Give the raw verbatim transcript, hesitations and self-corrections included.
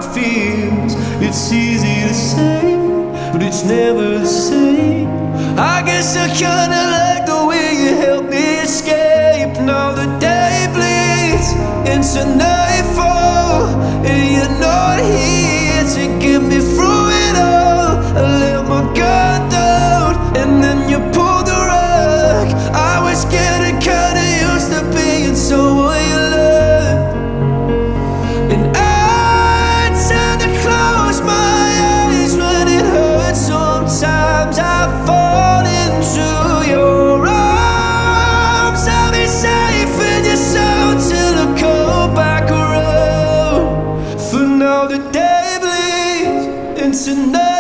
it feels. It's easy to say, but it's never the same. I guess I kinda like the way you help me escape. Now the day bleeds into nightfall, and you're not here to get me through it all. I let my guard down, and then you pulled the rug. I was getting kinda used to being someone you loved, and I tend to close my eyes when it hurts. Sometimes I fall into your arms. I'll be safe in your sound till I come back around. For now the day bleeds into night.